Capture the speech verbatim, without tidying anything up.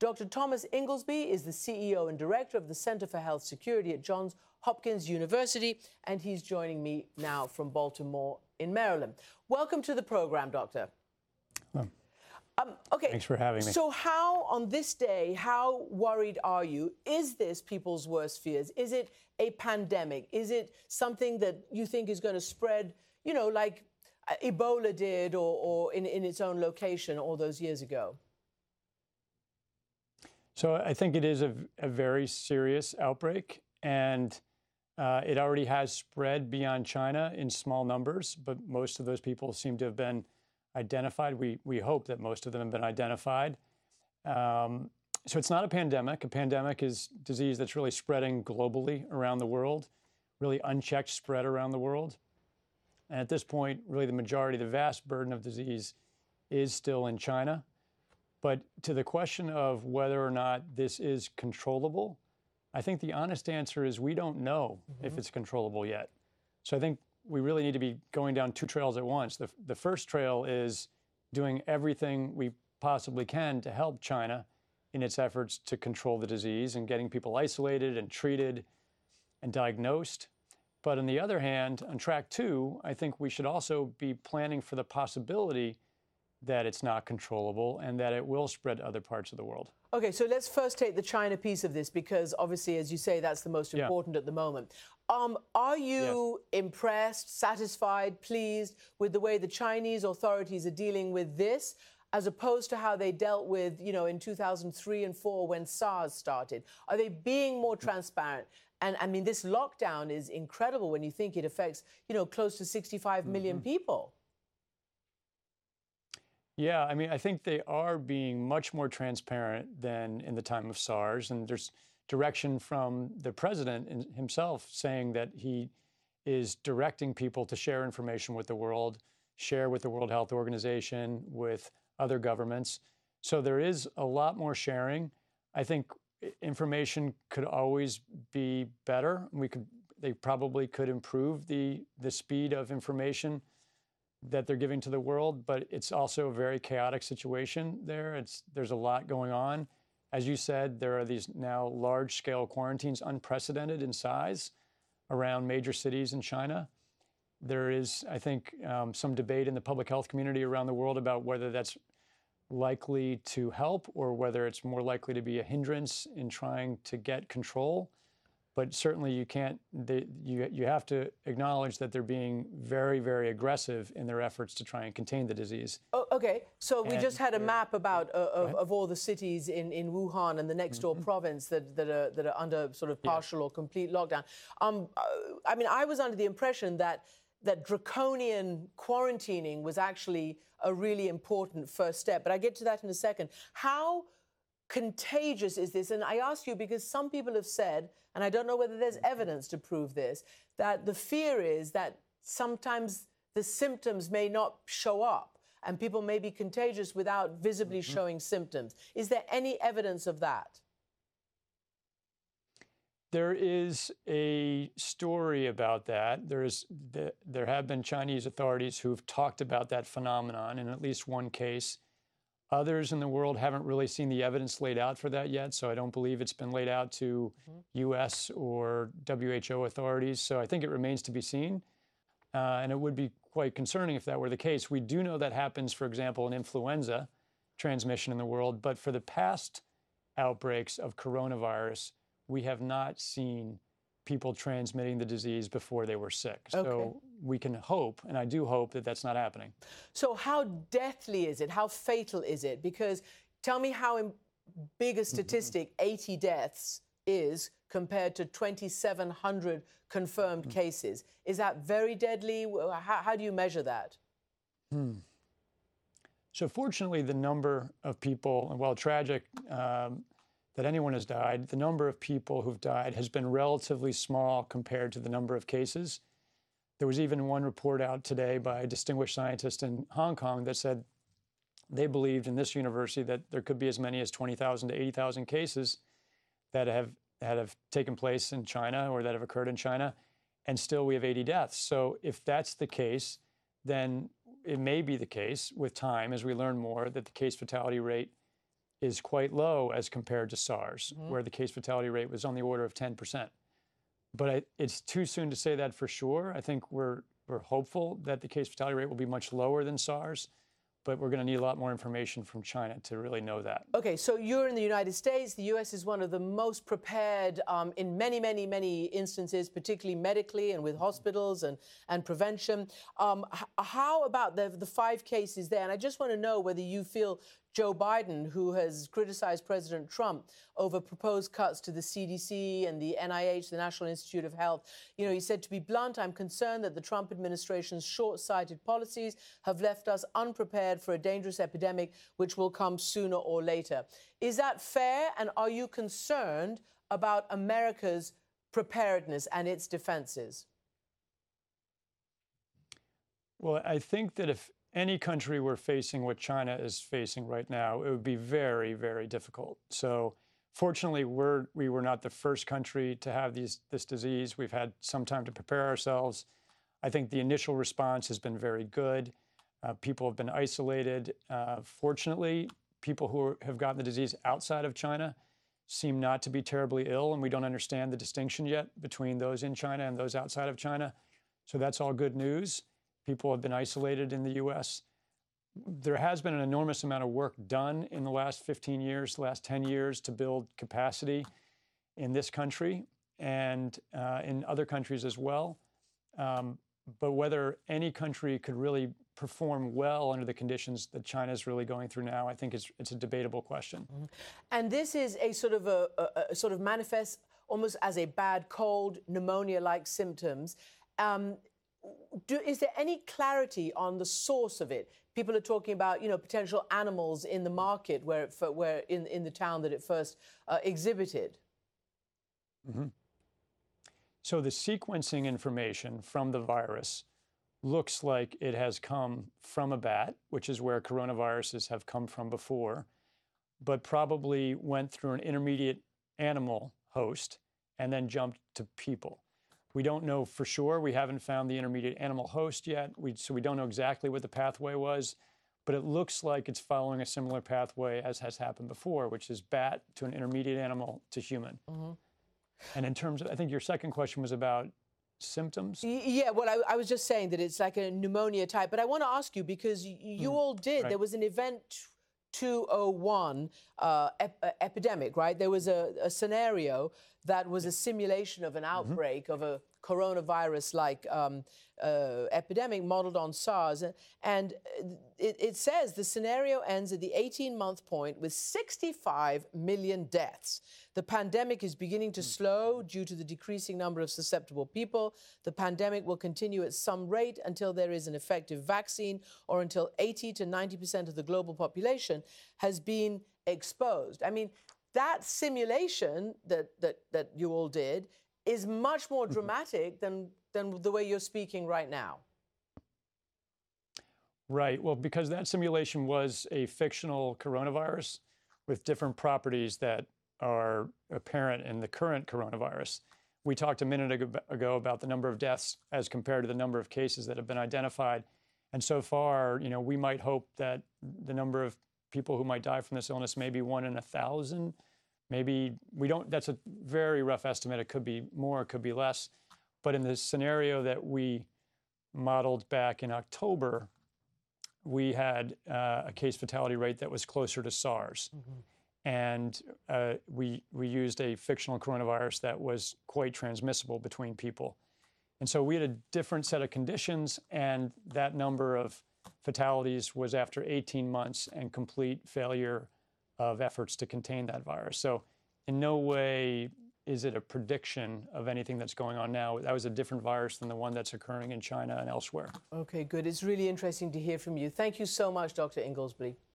Doctor Thomas Inglesby is the C E O and Director of the Center for Health Security at Johns Hopkins University, and he's joining me now from Baltimore in Maryland. Welcome to the program, Doctor. Well, um, okay. Thanks for having me. So how, on this day, how worried are you? Is this people's worst fears? Is it a pandemic? Is it something that you think is going to spread, you know, like Ebola did or, or in, in its own location all those years ago? So I think it is a, a very serious outbreak, and uh, it already has spread beyond China in small numbers, but most of those people seem to have been identified. We, we hope that most of them have been identified. Um, so it's not a pandemic. A pandemic is disease that's really spreading globally around the world, really unchecked spread around the world. And at this point, really the majority, the vast burden of disease is still in China. But to the question of whether or not this is controllable, I think the honest answer is we don't know mm-hmm. if it's controllable yet. So I think we really need to be going down two trails at once. The, the first trail is doing everything we possibly can to help China in its efforts to control the disease and getting people isolated and treated and diagnosed. But on the other hand, on track two, I think we should also be planning for the possibility that it's not controllable and that it will spread to other parts of the world. Okay, so let's first take the China piece of this, because obviously, as you say, that's the most important yeah. at the moment. Um, are you yes. impressed, satisfied, pleased with the way the Chinese authorities are dealing with this, as opposed to how they dealt with, you know, in two thousand three and four when SARS started? Are they being more transparent? And I mean, this lockdown is incredible when you think it affects, you know, close to sixty-five mm-hmm. million people. Yeah, I mean, I think they are being much more transparent than in the time of SARS. And there's direction from the president himself saying that he is directing people to share information with the world, share with the World Health Organization, with other governments. So there is a lot more sharing. I think information could always be better. We could, they probably could improve the, the speed of information that they're giving to the world, but it's also a very chaotic situation there. It's, there's a lot going on. As you said, there are these now large-scale quarantines, unprecedented in size, around major cities in China. There is, I think, um, some debate in the public health community around the world about whether that's likely to help or whether it's more likely to be a hindrance in trying to get control. But certainly you can't, they, you, you have to acknowledge that they're being very, very aggressive in their efforts to try and contain the disease. Oh, okay, so we and just had a map about uh, of, right. of all the cities in, in Wuhan and the next door mm-hmm. province that, that, are, that are under sort of partial yeah. or complete lockdown. Um, uh, I mean, I was under the impression that that draconian quarantining was actually a really important first step, but I get to that in a second. How contagious is this? And I ask you because some people have said, and I don't know whether there's evidence to prove this, that the fear is that sometimes the symptoms may not show up and people may be contagious without visibly mm-hmm. showing symptoms. Is there any evidence of that? There is a story about that. There is, there have been Chinese authorities who've talked about that phenomenon in at least one case. Others in the world haven't really seen the evidence laid out for that yet, so I don't believe it's been laid out to mm-hmm. U S or W H O authorities. So I think it remains to be seen, uh, and it would be quite concerning if that were the case. We do know that happens, for example, in influenza transmission in the world, but for the past outbreaks of coronavirus, we have not seen people transmitting the disease before they were sick. Okay. So we can hope, and I do hope, that that's not happening. So how deathly is it? How fatal is it? Because tell me how big a statistic mm-hmm. eighty deaths is compared to twenty-seven hundred confirmed mm-hmm. cases. Is that very deadly? How, how do you measure that? Hmm. So fortunately, the number of people, while tragic, um, that anyone has died, the number of people who've died has been relatively small compared to the number of cases. There was even one report out today by a distinguished scientist in Hong Kong that said they believed in this university that there could be as many as twenty thousand to eighty thousand cases that have, that have taken place in China or that have occurred in China, and still we have eighty deaths. So if that's the case, then it may be the case with time, as we learn more, that the case fatality rate is quite low as compared to SARS, mm-hmm. where the case fatality rate was on the order of ten percent. But I, it's too soon to say that for sure. I think we're, we're hopeful that the case fatality rate will be much lower than SARS, but we're going to need a lot more information from China to really know that. Okay, so you're in the United States. The U S is one of the most prepared um, in many, many, many instances, particularly medically and with hospitals and, and prevention. Um, h- how about the, the five cases there? And I just want to know whether you feel Joe Biden, who has criticized President Trump over proposed cuts to the C D C and the N I H, the National Institute of Health. You know, he said, to be blunt, I'm concerned that the Trump administration's short-sighted policies have left us unprepared for a dangerous epidemic which will come sooner or later. Is that fair? And are you concerned about America's preparedness and its defenses? Well, I think that if any country were facing what China is facing right now, it would be very, very difficult. So fortunately, we're, we were not the first country to have these, this disease. We've had some time to prepare ourselves. I think the initial response has been very good. Uh, people have been isolated. Uh, fortunately, people who are, have gotten the disease outside of China seem not to be terribly ill, and we don't understand the distinction yet between those in China and those outside of China. So that's all good news. People have been isolated in the U S. There has been an enormous amount of work done in the last fifteen years, the last ten years, to build capacity in this country and uh, in other countries as well. Um, but whether any country could really perform well under the conditions that China is really going through now, I think it's, it's a debatable question. Mm-hmm. And this is a sort of a, a, a sort of manifest almost as a bad cold, pneumonia-like symptoms. Um, Do, is there any clarity on the source of it? People are talking about, you know, potential animals in the market where, it, where in, in the town that it first uh, exhibited. Mm-hmm. So the sequencing information from the virus looks like it has come from a bat, which is where coronaviruses have come from before, but probably went through an intermediate animal host and then jumped to people. We don't know for sure. We haven't found the intermediate animal host yet, we, so we don't know exactly what the pathway was, but it looks like it's following a similar pathway as has happened before, which is bat to an intermediate animal to human. Mm-hmm. And in terms of, I think your second question was about symptoms? Yeah, well, I, I was just saying that it's like a pneumonia type, but I want to ask you, because you, you mm, all did, right. There was an event two oh one uh, ep- uh, epidemic, right? There was a, a scenario that was a simulation of an outbreak mm-hmm. of a coronavirus-like um, uh, epidemic modeled on SARS. And it, it says the scenario ends at the eighteen-month point with sixty-five million deaths. The pandemic is beginning to slow due to the decreasing number of susceptible people. The pandemic will continue at some rate until there is an effective vaccine or until eighty to ninety percent of the global population has been exposed. I mean, that simulation that, that, that you all did is much more dramatic than, than the way you're speaking right now. Right. Well, because that simulation was a fictional coronavirus with different properties that are apparent in the current coronavirus. We talked a minute ago about the number of deaths as compared to the number of cases that have been identified. And so far, you know, we might hope that the number of people who might die from this illness may be one in a thousand. Maybe we don't, that's a very rough estimate. It could be more, it could be less. But in the scenario that we modeled back in October, we had uh, a case fatality rate that was closer to SARS. Mm-hmm. And uh, we, we used a fictional coronavirus that was quite transmissible between people. And so we had a different set of conditions, and that number of fatalities was after eighteen months and complete failure of efforts to contain that virus. So in no way is it a prediction of anything that's going on now. That was a different virus than the one that's occurring in China and elsewhere. Okay, good. It's really interesting to hear from you. Thank you so much, Doctor Inglesby.